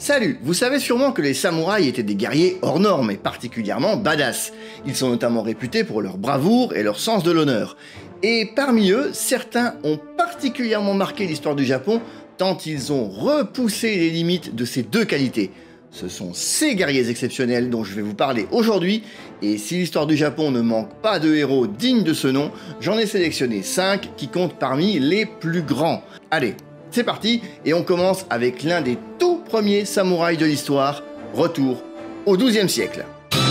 Salut, vous savez sûrement que les samouraïs étaient des guerriers hors normes et particulièrement badass. Ils sont notamment réputés pour leur bravoure et leur sens de l'honneur. Et parmi eux, certains ont particulièrement marqué l'histoire du Japon tant ils ont repoussé les limites de ces deux qualités. Ce sont ces guerriers exceptionnels dont je vais vous parler aujourd'hui, et si l'histoire du Japon ne manque pas de héros dignes de ce nom, j'en ai sélectionné 5 qui comptent parmi les plus grands. Allez, c'est parti, et on commence avec l'un des tout premiers samouraïs de l'histoire, retour au XIIe siècle.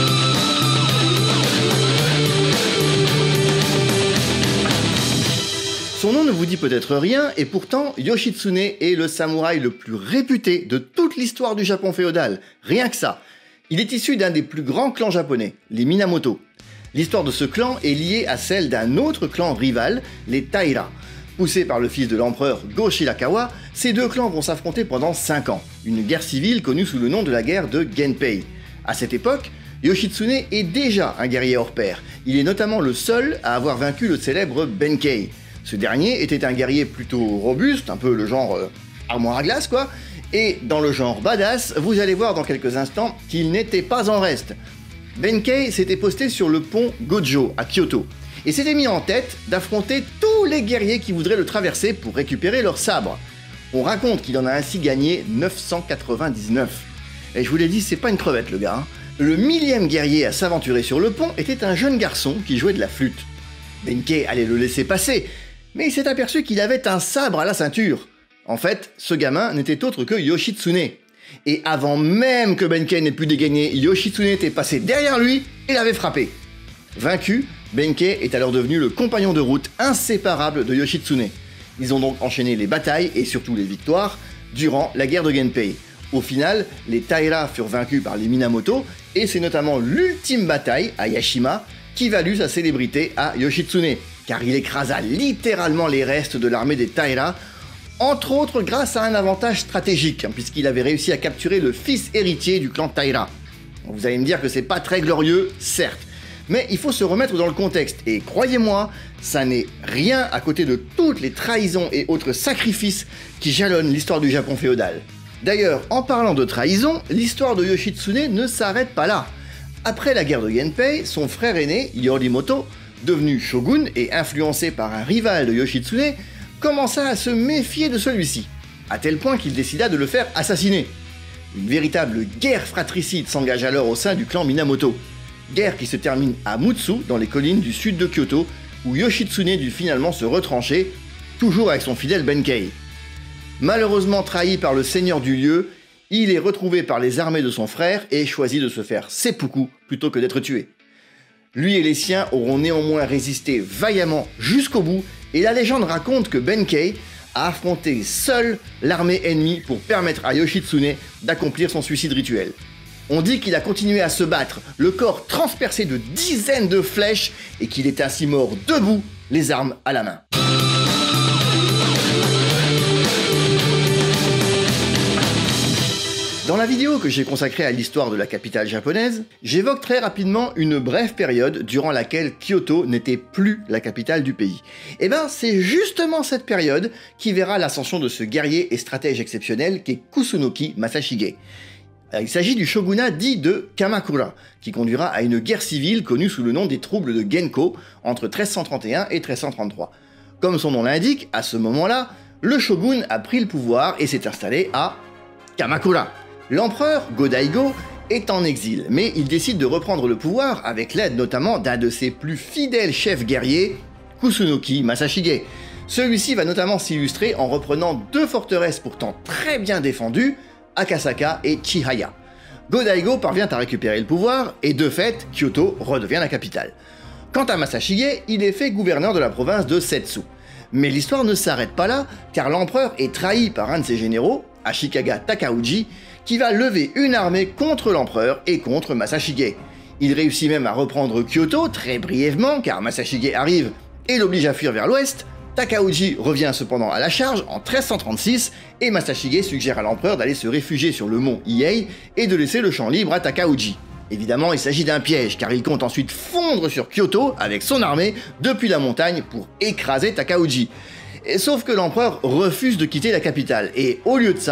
Son nom ne vous dit peut-être rien, et pourtant Yoshitsune est le samouraï le plus réputé de toute l'histoire du Japon féodal, rien que ça. Il est issu d'un des plus grands clans japonais, les Minamoto. L'histoire de ce clan est liée à celle d'un autre clan rival, les Taira. Poussés par le fils de l'empereur Go-Shirakawa, ces deux clans vont s'affronter pendant 5 ans, une guerre civile connue sous le nom de la guerre de Genpei. À cette époque, Yoshitsune est déjà un guerrier hors pair. Il est notamment le seul à avoir vaincu le célèbre Benkei. Ce dernier était un guerrier plutôt robuste, un peu le genre armoire à glace quoi, et dans le genre badass, vous allez voir dans quelques instants qu'il n'était pas en reste. Benkei s'était posté sur le pont Gojo à Kyoto, et s'était mis en tête d'affronter tous les guerriers qui voudraient le traverser pour récupérer leur sabre. On raconte qu'il en a ainsi gagné 999. Et je vous l'ai dit, c'est pas une crevette le gars. Le 1000e guerrier à s'aventurer sur le pont était un jeune garçon qui jouait de la flûte. Benkei allait le laisser passer, mais il s'est aperçu qu'il avait un sabre à la ceinture. En fait, ce gamin n'était autre que Yoshitsune. Et avant même que Benkei n'ait pu dégainer, Yoshitsune était passé derrière lui et l'avait frappé. Vaincu, Benkei est alors devenu le compagnon de route inséparable de Yoshitsune. Ils ont donc enchaîné les batailles et surtout les victoires durant la guerre de Genpei. Au final, les Taira furent vaincus par les Minamoto et c'est notamment l'ultime bataille à Yashima qui valut sa célébrité à Yoshitsune, car il écrasa littéralement les restes de l'armée des Taira, entre autres grâce à un avantage stratégique, puisqu'il avait réussi à capturer le fils héritier du clan Taira. Vous allez me dire que c'est pas très glorieux, certes, mais il faut se remettre dans le contexte, et croyez-moi, ça n'est rien à côté de toutes les trahisons et autres sacrifices qui jalonnent l'histoire du Japon féodal. D'ailleurs, en parlant de trahison, l'histoire de Yoshitsune ne s'arrête pas là. Après la guerre de Genpei, son frère aîné, Yorimoto, devenu shogun et influencé par un rival de Yoshitsune, commença à se méfier de celui-ci, à tel point qu'il décida de le faire assassiner. Une véritable guerre fratricide s'engage alors au sein du clan Minamoto. Guerre qui se termine à Mutsu, dans les collines du sud de Kyoto, où Yoshitsune dut finalement se retrancher, toujours avec son fidèle Benkei. Malheureusement trahi par le seigneur du lieu, il est retrouvé par les armées de son frère et choisit de se faire seppuku plutôt que d'être tué. Lui et les siens auront néanmoins résisté vaillamment jusqu'au bout, et la légende raconte que Benkei a affronté seul l'armée ennemie pour permettre à Yoshitsune d'accomplir son suicide rituel. On dit qu'il a continué à se battre, le corps transpercé de dizaines de flèches, et qu'il est ainsi mort debout, les armes à la main. Dans la vidéo que j'ai consacrée à l'histoire de la capitale japonaise, j'évoque très rapidement une brève période durant laquelle Kyoto n'était plus la capitale du pays. Et ben c'est justement cette période qui verra l'ascension de ce guerrier et stratège exceptionnel qu'est Kusunoki Masashige. Il s'agit du shogunat dit de Kamakura, qui conduira à une guerre civile connue sous le nom des troubles de Genko entre 1331 et 1333. Comme son nom l'indique, à ce moment-là, le shogun a pris le pouvoir et s'est installé à Kamakura. L'empereur Go-Daigo est en exil, mais il décide de reprendre le pouvoir avec l'aide notamment d'un de ses plus fidèles chefs guerriers, Kusunoki Masashige. Celui-ci va notamment s'illustrer en reprenant 2 forteresses pourtant très bien défendues, Akasaka et Chihaya. Go-Daigo parvient à récupérer le pouvoir et de fait, Kyoto redevient la capitale. Quant à Masashige, il est fait gouverneur de la province de Setsu. Mais l'histoire ne s'arrête pas là, car l'empereur est trahi par un de ses généraux, Ashikaga Takauji, qui va lever une armée contre l'empereur et contre Masashige. Il réussit même à reprendre Kyoto très brièvement, car Masashige arrive et l'oblige à fuir vers l'ouest. Takauji revient cependant à la charge en 1336 et Masashige suggère à l'empereur d'aller se réfugier sur le mont Hiei et de laisser le champ libre à Takauji. Évidemment, il s'agit d'un piège, car il compte ensuite fondre sur Kyoto avec son armée depuis la montagne pour écraser Takauji. Sauf que l'empereur refuse de quitter la capitale, et au lieu de ça,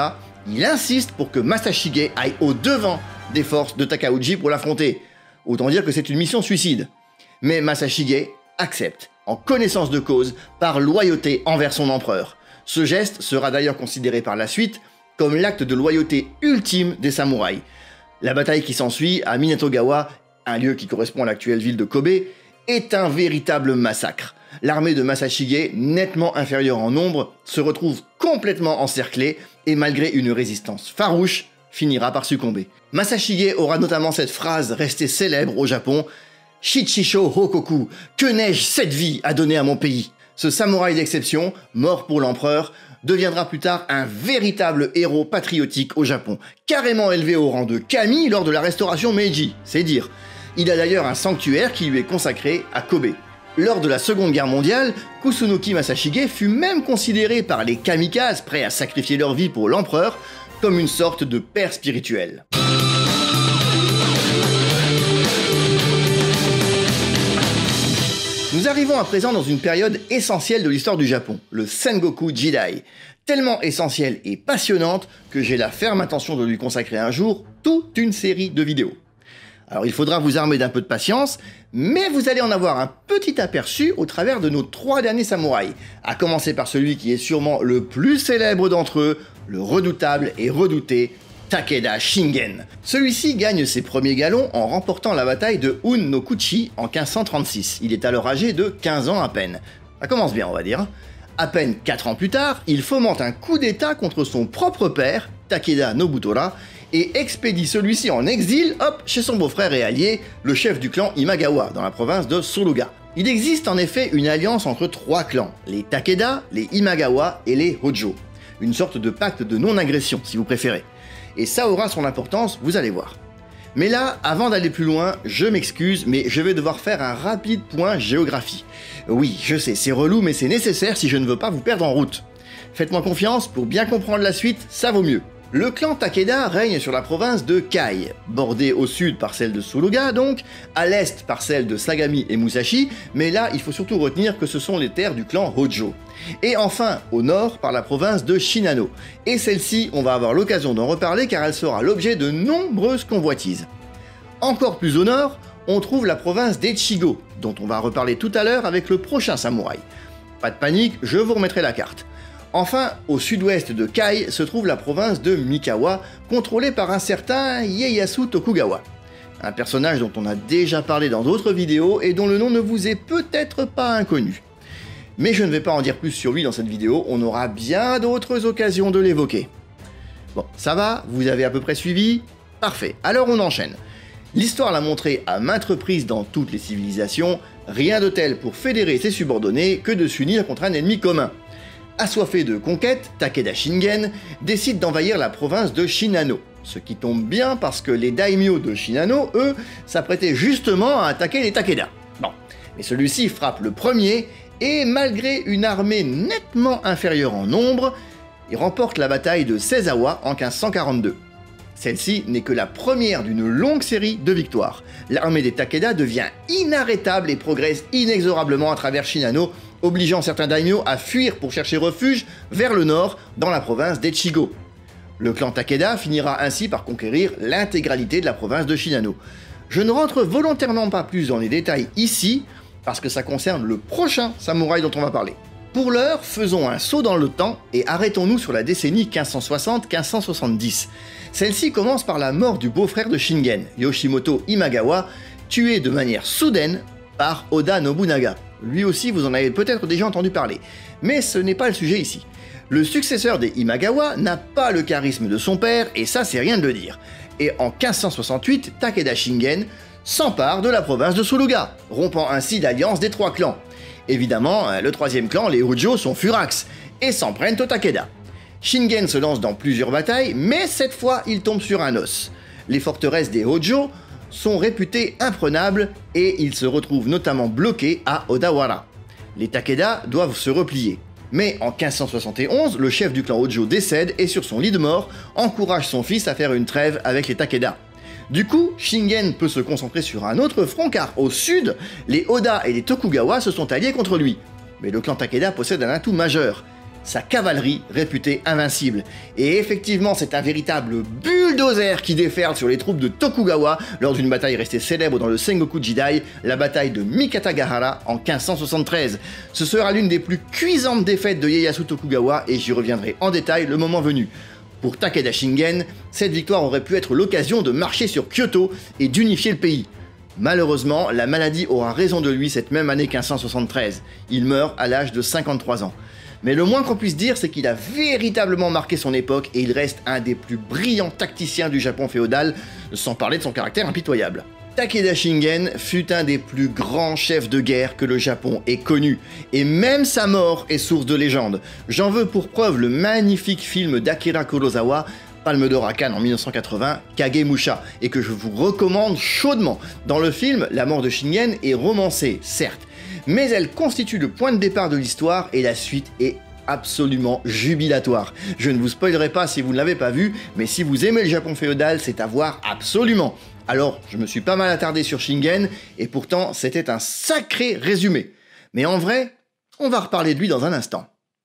Il insiste pour que Masashige aille au-devant des forces de Takauji pour l'affronter. Autant dire que c'est une mission suicide. Mais Masashige accepte, en connaissance de cause, par loyauté envers son empereur. Ce geste sera d'ailleurs considéré par la suite comme l'acte de loyauté ultime des samouraïs. La bataille qui s'ensuit à Minatogawa, un lieu qui correspond à l'actuelle ville de Kobe, est un véritable massacre. L'armée de Masashige, nettement inférieure en nombre, se retrouve complètement encerclée et malgré une résistance farouche, finira par succomber. Masashige aura notamment cette phrase restée célèbre au Japon: « Shichisho Hokoku, que n'ai-je cette vie à donner à mon pays ?» Ce samouraï d'exception, mort pour l'empereur, deviendra plus tard un véritable héros patriotique au Japon, carrément élevé au rang de kami lors de la restauration Meiji, c'est dire. Il a d'ailleurs un sanctuaire qui lui est consacré à Kobe. Lors de la Seconde Guerre mondiale, Kusunoki Masashige fut même considéré par les kamikazes prêts à sacrifier leur vie pour l'empereur comme une sorte de père spirituel. Nous arrivons à présent dans une période essentielle de l'histoire du Japon, le Sengoku Jidai, tellement essentielle et passionnante que j'ai la ferme intention de lui consacrer un jour toute une série de vidéos. Alors il faudra vous armer d'un peu de patience, mais vous allez en avoir un petit aperçu au travers de nos 3 derniers samouraïs, à commencer par celui qui est sûrement le plus célèbre d'entre eux, le redoutable et redouté Takeda Shingen. Celui-ci gagne ses premiers galons en remportant la bataille de Un-no-Kuchi en 1536. Il est alors âgé de 15 ans à peine. Ça commence bien, on va dire. À peine 4 ans plus tard, il fomente un coup d'état contre son propre père, Takeda Nobutora, et expédie celui-ci en exil, chez son beau-frère et allié, le chef du clan Imagawa, dans la province de Suruga. Il existe en effet une alliance entre 3 clans, les Takeda, les Imagawa et les Hojo. Une sorte de pacte de non-agression, si vous préférez. Et ça aura son importance, vous allez voir. Mais là, avant d'aller plus loin, je m'excuse, mais je vais devoir faire un rapide point géographie. Oui, je sais, c'est relou, mais c'est nécessaire si je ne veux pas vous perdre en route. Faites-moi confiance, pour bien comprendre la suite, ça vaut mieux. Le clan Takeda règne sur la province de Kai, bordée au sud par celle de Suruga donc, à l'est par celle de Sagami et Musashi, mais là il faut surtout retenir que ce sont les terres du clan Hojo. Et enfin, au nord par la province de Shinano. Et celle-ci, on va avoir l'occasion d'en reparler car elle sera l'objet de nombreuses convoitises. Encore plus au nord, on trouve la province d'Echigo, dont on va reparler tout à l'heure avec le prochain samouraï. Pas de panique, je vous remettrai la carte. Enfin, au sud-ouest de Kai se trouve la province de Mikawa, contrôlée par un certain Ieyasu Tokugawa. Un personnage dont on a déjà parlé dans d'autres vidéos et dont le nom ne vous est peut-être pas inconnu. Mais je ne vais pas en dire plus sur lui dans cette vidéo, on aura bien d'autres occasions de l'évoquer. Bon, ça va? Vous avez à peu près suivi? Parfait, alors on enchaîne. L'histoire l'a montré à maintes reprises dans toutes les civilisations, rien de tel pour fédérer ses subordonnés que de s'unir contre un ennemi commun. Assoiffé de conquête, Takeda Shingen décide d'envahir la province de Shinano. Ce qui tombe bien parce que les daimyo de Shinano, eux, s'apprêtaient justement à attaquer les Takeda. Bon, mais celui-ci frappe le premier et malgré une armée nettement inférieure en nombre, il remporte la bataille de Seizawa en 1542. Celle-ci n'est que la première d'une longue série de victoires. L'armée des Takeda devient inarrêtable et progresse inexorablement à travers Shinano, obligeant certains daimyo à fuir pour chercher refuge vers le nord, dans la province d'Echigo. Le clan Takeda finira ainsi par conquérir l'intégralité de la province de Shinano. Je ne rentre volontairement pas plus dans les détails ici, parce que ça concerne le prochain samouraï dont on va parler. Pour l'heure, faisons un saut dans le temps et arrêtons-nous sur la décennie 1560-1570. Celle-ci commence par la mort du beau-frère de Shingen, Yoshimoto Imagawa, tué de manière soudaine par Oda Nobunaga. Lui aussi, vous en avez peut-être déjà entendu parler. Mais ce n'est pas le sujet ici. Le successeur des Imagawa n'a pas le charisme de son père, et ça c'est rien de le dire. Et en 1568, Takeda Shingen s'empare de la province de Suruga, rompant ainsi l'alliance des 3 clans. Évidemment, le 3e clan, les Hojo, sont furax, et s'en prennent au Takeda. Shingen se lance dans plusieurs batailles, mais cette fois il tombe sur un os. Les forteresses des Hojo sont réputées imprenables et ils se retrouvent notamment bloqués à Odawara. Les Takeda doivent se replier. Mais en 1571, le chef du clan Hojo décède et sur son lit de mort, encourage son fils à faire une trêve avec les Takeda. Du coup, Shingen peut se concentrer sur un autre front car au sud, les Oda et les Tokugawa se sont alliés contre lui. Mais le clan Takeda possède un atout majeur. sa cavalerie réputée invincible. Et effectivement, c'est un véritable bulldozer qui déferle sur les troupes de Tokugawa lors d'une bataille restée célèbre dans le Sengoku Jidai, la bataille de Mikatagahara en 1573. Ce sera l'une des plus cuisantes défaites de Ieyasu Tokugawa et j'y reviendrai en détail le moment venu. Pour Takeda Shingen, cette victoire aurait pu être l'occasion de marcher sur Kyoto et d'unifier le pays. Malheureusement, la maladie aura raison de lui cette même année 1573. Il meurt à l'âge de 53 ans. Mais le moins qu'on puisse dire, c'est qu'il a véritablement marqué son époque et il reste un des plus brillants tacticiens du Japon féodal, sans parler de son caractère impitoyable. Takeda Shingen fut un des plus grands chefs de guerre que le Japon ait connu, et même sa mort est source de légende. J'en veux pour preuve le magnifique film d'Akira Kurosawa, Palme d'Or à Cannes en 1980, Kagemusha, et que je vous recommande chaudement. Dans le film, la mort de Shingen est romancée, certes, mais elle constitue le point de départ de l'histoire et la suite est absolument jubilatoire. Je ne vous spoilerai pas si vous ne l'avez pas vu, mais si vous aimez le Japon féodal, c'est à voir absolument. Alors, je me suis pas mal attardé sur Shingen, et pourtant, c'était un sacré résumé. Mais en vrai, on va reparler de lui dans un instant.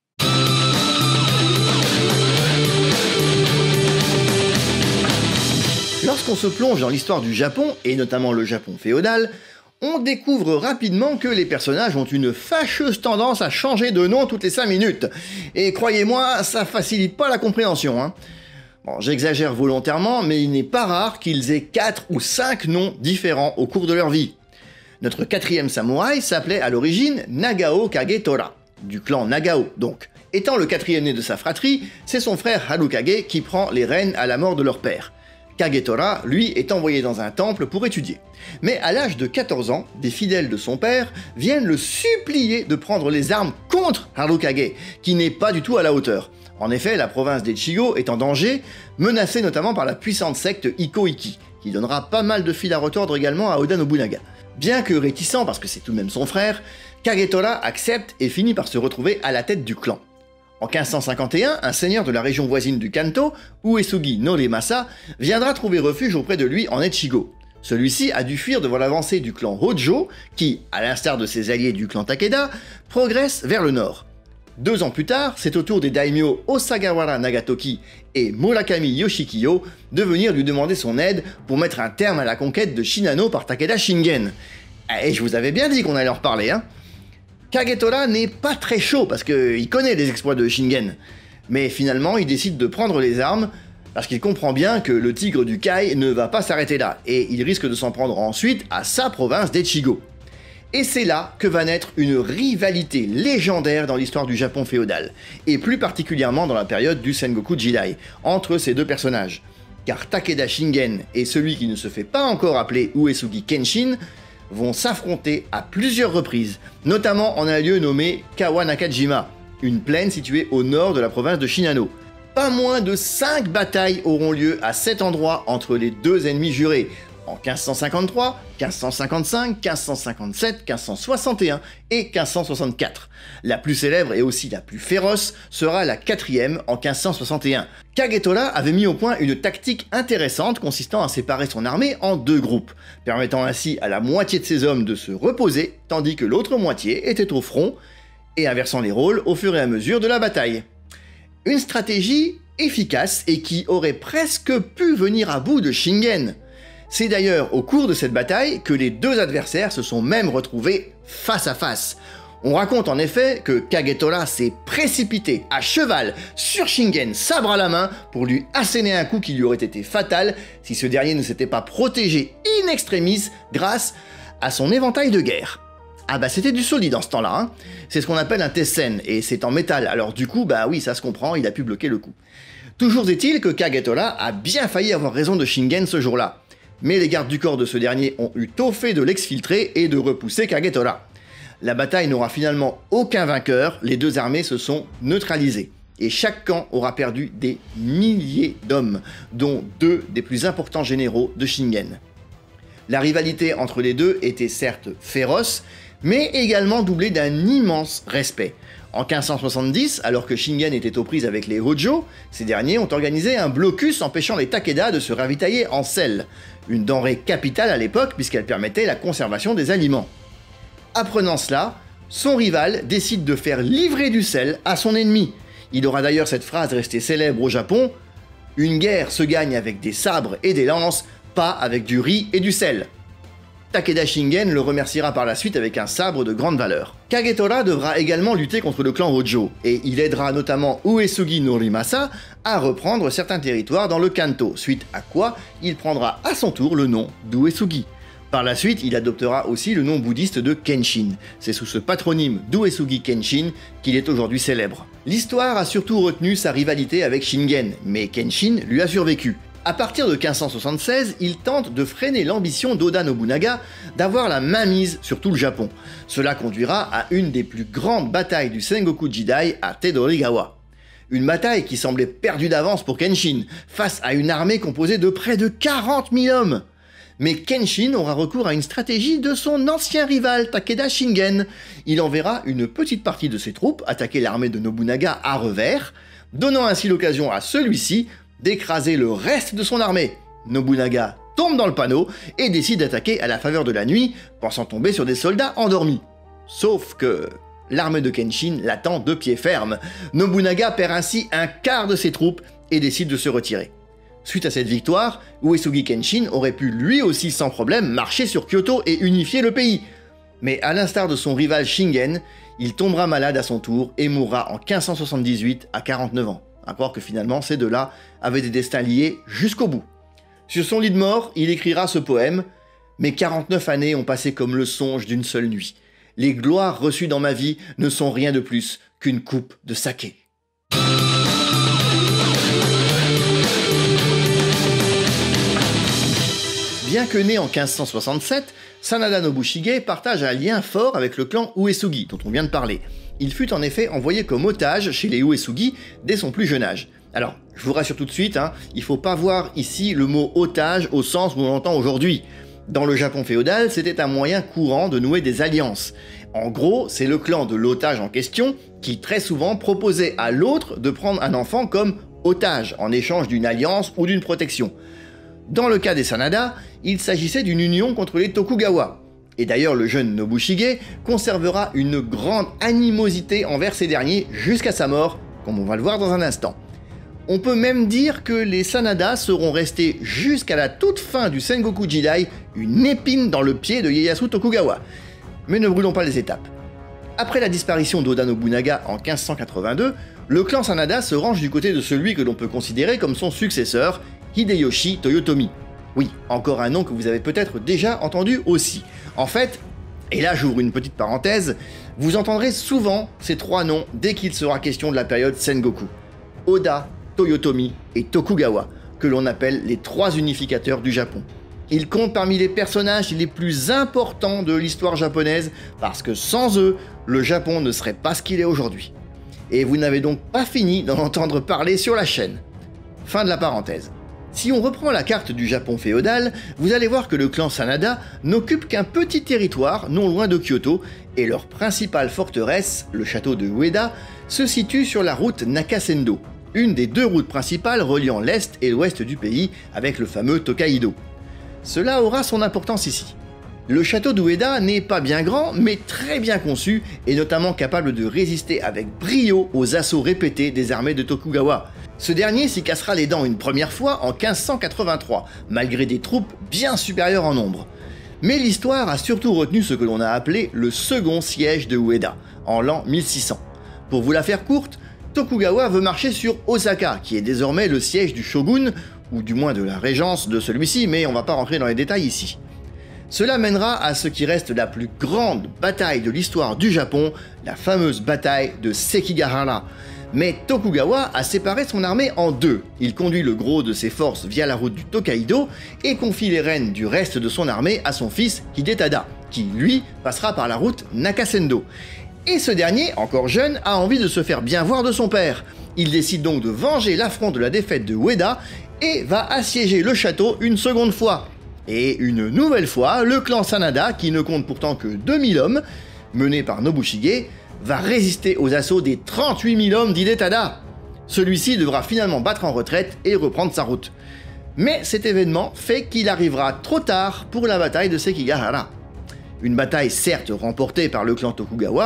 Lorsqu'on se plonge dans l'histoire du Japon, et notamment le Japon féodal, on découvre rapidement que les personnages ont une fâcheuse tendance à changer de nom toutes les 5 minutes. Et croyez-moi, ça facilite pas la compréhension, hein. Bon, j'exagère volontairement, mais il n'est pas rare qu'ils aient 4 ou 5 noms différents au cours de leur vie. Notre 4e samouraï s'appelait à l'origine Nagao Kagetora, du clan Nagao donc. Étant le 4e né de sa fratrie, c'est son frère Harukage qui prend les rênes à la mort de leur père. Kagetora, lui, est envoyé dans un temple pour étudier. Mais à l'âge de 14 ans, des fidèles de son père viennent le supplier de prendre les armes contre Harukage, qui n'est pas du tout à la hauteur. En effet, la province d'Echigo est en danger, menacée notamment par la puissante secte Iko-Iki, qui donnera pas mal de fil à retordre également à Oda Nobunaga. Bien que réticent, parce que c'est tout de même son frère, Kagetora accepte et finit par se retrouver à la tête du clan. En 1551, un seigneur de la région voisine du Kanto, Uesugi Noremasa, viendra trouver refuge auprès de lui en Echigo. Celui-ci a dû fuir devant l'avancée du clan Hojo, qui, à l'instar de ses alliés du clan Takeda, progresse vers le nord. 2 ans plus tard, c'est au tour des daimyo Osagawara Nagatoki et Murakami Yoshikiyo de venir lui demander son aide pour mettre un terme à la conquête de Shinano par Takeda Shingen. Et je vous avais bien dit qu'on allait en reparler, hein. Kagetora n'est pas très chaud parce qu'il connaît les exploits de Shingen, mais finalement il décide de prendre les armes parce qu'il comprend bien que le tigre du Kai ne va pas s'arrêter là, et il risque de s'en prendre ensuite à sa province d'Echigo. Et c'est là que va naître une rivalité légendaire dans l'histoire du Japon féodal, et plus particulièrement dans la période du Sengoku Jidai, entre ces deux personnages. Car Takeda Shingen et celui qui ne se fait pas encore appeler Uesugi Kenshin vont s'affronter à plusieurs reprises, notamment en un lieu nommé Kawanakajima, une plaine située au nord de la province de Shinano. Pas moins de 5 batailles auront lieu à cet endroit entre les deux ennemis jurés, en 1553, 1555, 1557, 1561 et 1564. La plus célèbre et aussi la plus féroce sera la 4e en 1561. Kagetora avait mis au point une tactique intéressante consistant à séparer son armée en 2 groupes, permettant ainsi à la moitié de ses hommes de se reposer, tandis que l'autre moitié était au front, et inversant les rôles au fur et à mesure de la bataille. Une stratégie efficace et qui aurait presque pu venir à bout de Shingen. C'est d'ailleurs au cours de cette bataille que les deux adversaires se sont même retrouvés face à face. On raconte en effet que Kagetora s'est précipité à cheval sur Shingen, sabre à la main, pour lui asséner un coup qui lui aurait été fatal si ce dernier ne s'était pas protégé in extremis grâce à son éventail de guerre. Ah bah c'était du solide en ce temps-là, hein. C'est ce qu'on appelle un tessen, et c'est en métal, alors du coup, bah oui, ça se comprend, il a pu bloquer le coup. Toujours est-il que Kagetora a bien failli avoir raison de Shingen ce jour-là. Mais les gardes du corps de ce dernier ont eu tôt fait de l'exfiltrer et de repousser Kagetora. La bataille n'aura finalement aucun vainqueur, les deux armées se sont neutralisées. Et chaque camp aura perdu des milliers d'hommes, dont 2 des plus importants généraux de Shingen. La rivalité entre les deux était certes féroce, mais également doublée d'un immense respect. En 1570, alors que Shingen était aux prises avec les Hojo, ces derniers ont organisé un blocus empêchant les Takeda de se ravitailler en sel, une denrée capitale à l'époque puisqu'elle permettait la conservation des aliments. Apprenant cela, son rival décide de faire livrer du sel à son ennemi. Il aura d'ailleurs cette phrase restée célèbre au Japon: « Une guerre se gagne avec des sabres et des lances, pas avec du riz et du sel ». Takeda Shingen le remerciera par la suite avec un sabre de grande valeur. Kagetora devra également lutter contre le clan Hojo, et il aidera notamment Uesugi Norimasa à reprendre certains territoires dans le Kanto, suite à quoi il prendra à son tour le nom d'Uesugi. Par la suite, il adoptera aussi le nom bouddhiste de Kenshin. C'est sous ce patronyme d'Uesugi Kenshin qu'il est aujourd'hui célèbre. L'histoire a surtout retenu sa rivalité avec Shingen, mais Kenshin lui a survécu. À partir de 1576, il tente de freiner l'ambition d'Oda Nobunaga d'avoir la mainmise sur tout le Japon. Cela conduira à une des plus grandes batailles du Sengoku Jidai à Tedorigawa. Une bataille qui semblait perdue d'avance pour Kenshin, face à une armée composée de près de 40 000 hommes. Mais Kenshin aura recours à une stratégie de son ancien rival Takeda Shingen. Il enverra une petite partie de ses troupes attaquer l'armée de Nobunaga à revers, donnant ainsi l'occasion à celui-ci d'écraser le reste de son armée. Nobunaga tombe dans le panneau et décide d'attaquer à la faveur de la nuit, pensant tomber sur des soldats endormis. Sauf que l'armée de Kenshin l'attend de pied ferme. Nobunaga perd ainsi un quart de ses troupes et décide de se retirer. Suite à cette victoire, Uesugi Kenshin aurait pu lui aussi sans problème marcher sur Kyoto et unifier le pays. Mais à l'instar de son rival Shingen, il tombera malade à son tour et mourra en 1578 à 49 ans. À croire que finalement ces deux-là avaient des destins liés jusqu'au bout. Sur son lit de mort, il écrira ce poème: « Mes 49 années ont passé comme le songe d'une seule nuit. Les gloires reçues dans ma vie ne sont rien de plus qu'une coupe de saké. » Bien que né en 1567, Sanada Nobushige partage un lien fort avec le clan Uesugi, dont on vient de parler. Il fut en effet envoyé comme otage chez les Uesugi dès son plus jeune âge. Alors, je vous rassure tout de suite, il faut pas voir ici le mot otage au sens où on l'entend aujourd'hui. Dans le Japon féodal, c'était un moyen courant de nouer des alliances. En gros, c'est le clan de l'otage en question qui très souvent proposait à l'autre de prendre un enfant comme otage en échange d'une alliance ou d'une protection. Dans le cas des Sanada, il s'agissait d'une union contre les Tokugawa. Et d'ailleurs, le jeune Nobushige conservera une grande animosité envers ces derniers jusqu'à sa mort, comme on va le voir dans un instant. On peut même dire que les Sanada seront restés jusqu'à la toute fin du Sengoku Jidai une épine dans le pied de Ieyasu Tokugawa. Mais ne brûlons pas les étapes. Après la disparition d'Oda Nobunaga en 1582, le clan Sanada se range du côté de celui que l'on peut considérer comme son successeur, Hideyoshi Toyotomi. Oui, encore un nom que vous avez peut-être déjà entendu aussi. En fait, et là j'ouvre une petite parenthèse, vous entendrez souvent ces trois noms dès qu'il sera question de la période Sengoku. Oda, Toyotomi et Tokugawa, que l'on appelle les trois unificateurs du Japon. Ils comptent parmi les personnages les plus importants de l'histoire japonaise parce que sans eux, le Japon ne serait pas ce qu'il est aujourd'hui. Et vous n'avez donc pas fini d'en entendre parler sur la chaîne. Fin de la parenthèse. Si on reprend la carte du Japon féodal, vous allez voir que le clan Sanada n'occupe qu'un petit territoire non loin de Kyoto et leur principale forteresse, le château de Ueda, se situe sur la route Nakasendo, une des deux routes principales reliant l'est et l'ouest du pays avec le fameux Tokaido. Cela aura son importance ici. Le château d'Ueda n'est pas bien grand, mais très bien conçu et notamment capable de résister avec brio aux assauts répétés des armées de Tokugawa. Ce dernier s'y cassera les dents une première fois en 1583, malgré des troupes bien supérieures en nombre. Mais l'histoire a surtout retenu ce que l'on a appelé le second siège de Ueda, en l'an 1600. Pour vous la faire courte, Tokugawa veut marcher sur Osaka, qui est désormais le siège du shogun, ou du moins de la régence de celui-ci, mais on va pas rentrer dans les détails ici. Cela mènera à ce qui reste la plus grande bataille de l'histoire du Japon, la fameuse bataille de Sekigahara. Mais Tokugawa a séparé son armée en deux. Il conduit le gros de ses forces via la route du Tokaido et confie les rênes du reste de son armée à son fils Hidetada, qui lui passera par la route Nakasendo. Et ce dernier, encore jeune, a envie de se faire bien voir de son père. Il décide donc de venger l'affront de la défaite de Ueda et va assiéger le château une seconde fois. Et une nouvelle fois, le clan Sanada, qui ne compte pourtant que 2000 hommes, mené par Nobushige, va résister aux assauts des 38 000 hommes d'Hidetada. Celui-ci devra finalement battre en retraite et reprendre sa route. Mais cet événement fait qu'il arrivera trop tard pour la bataille de Sekigahara. Une bataille certes remportée par le clan Tokugawa,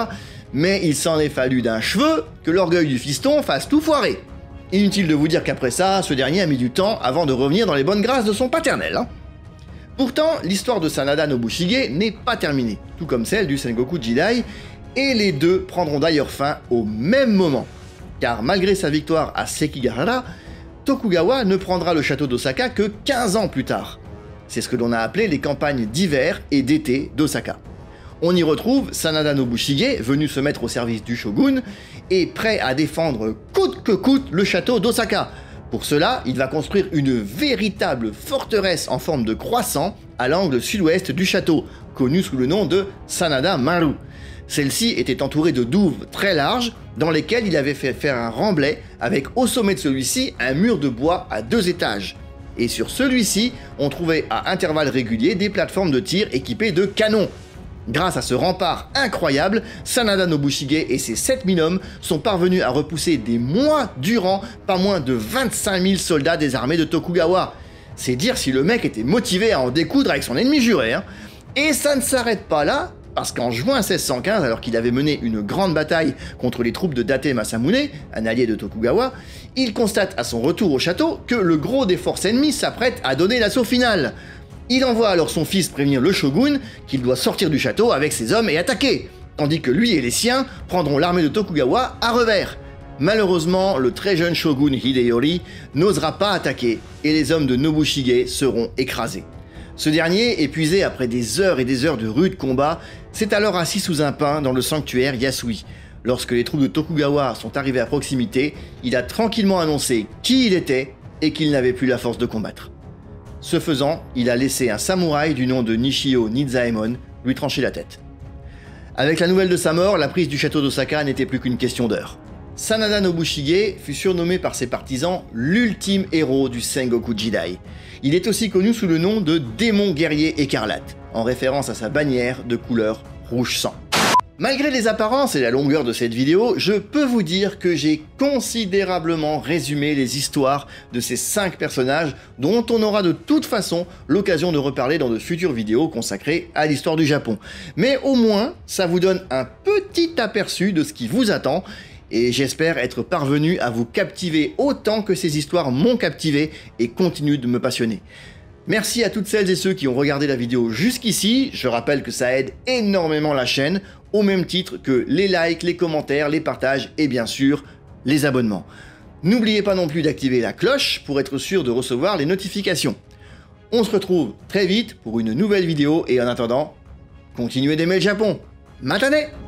Mais il s'en est fallu d'un cheveu que l'orgueil du fiston fasse tout foirer. Inutile de vous dire qu'après ça, ce dernier a mis du temps avant de revenir dans les bonnes grâces de son paternel. Pourtant, l'histoire de Sanada Nobushige n'est pas terminée, tout comme celle du Sengoku Jidai, et les deux prendront d'ailleurs fin au même moment. Car malgré sa victoire à Sekigahara, Tokugawa ne prendra le château d'Osaka que 15 ans plus tard. C'est ce que l'on a appelé les campagnes d'hiver et d'été d'Osaka. On y retrouve Sanada Nobushige, venu se mettre au service du shogun, et prêt à défendre coûte que coûte le château d'Osaka. Pour cela, il va construire une véritable forteresse en forme de croissant à l'angle sud-ouest du château, connue sous le nom de Sanada Maru. Celle-ci était entourée de douves très larges, dans lesquelles il avait fait faire un remblai, avec au sommet de celui-ci un mur de bois à 2 étages. Et sur celui-ci, on trouvait à intervalles réguliers des plateformes de tir équipées de canons. Grâce à ce rempart incroyable, Sanada Nobushige et ses 7000 hommes sont parvenus à repousser des mois durant pas moins de 25 000 soldats des armées de Tokugawa. C'est dire si le mec était motivé à en découdre avec son ennemi juré. Et ça ne s'arrête pas là, parce qu'en juin 1615, alors qu'il avait mené une grande bataille contre les troupes de Date Masamune, un allié de Tokugawa, il constate à son retour au château que le gros des forces ennemies s'apprête à donner l'assaut final. Il envoie alors son fils prévenir le shogun qu'il doit sortir du château avec ses hommes et attaquer, tandis que lui et les siens prendront l'armée de Tokugawa à revers. Malheureusement, le très jeune shogun Hideyori n'osera pas attaquer et les hommes de Nobushige seront écrasés. Ce dernier, épuisé après des heures et des heures de rudes combats, s'est alors assis sous un pin dans le sanctuaire Yasui. Lorsque les troupes de Tokugawa sont arrivées à proximité, il a tranquillement annoncé qui il était et qu'il n'avait plus la force de combattre. Ce faisant, il a laissé un samouraï du nom de Nishio Nizaemon lui trancher la tête. Avec la nouvelle de sa mort, la prise du château d'Osaka n'était plus qu'une question d'heure. Sanada Nobushige fut surnommé par ses partisans l'ultime héros du Sengoku Jidai. Il est aussi connu sous le nom de démon guerrier écarlate, en référence à sa bannière de couleur rouge sang. Malgré les apparences et la longueur de cette vidéo, je peux vous dire que j'ai considérablement résumé les histoires de ces 5 personnages dont on aura de toute façon l'occasion de reparler dans de futures vidéos consacrées à l'histoire du Japon. Mais au moins, ça vous donne un petit aperçu de ce qui vous attend, et j'espère être parvenu à vous captiver autant que ces histoires m'ont captivé et continuent de me passionner. Merci à toutes celles et ceux qui ont regardé la vidéo jusqu'ici, je rappelle que ça aide énormément la chaîne, au même titre que les likes, les commentaires, les partages et bien sûr, les abonnements. N'oubliez pas non plus d'activer la cloche pour être sûr de recevoir les notifications. On se retrouve très vite pour une nouvelle vidéo et en attendant, continuez d'aimer le Japon. Matane!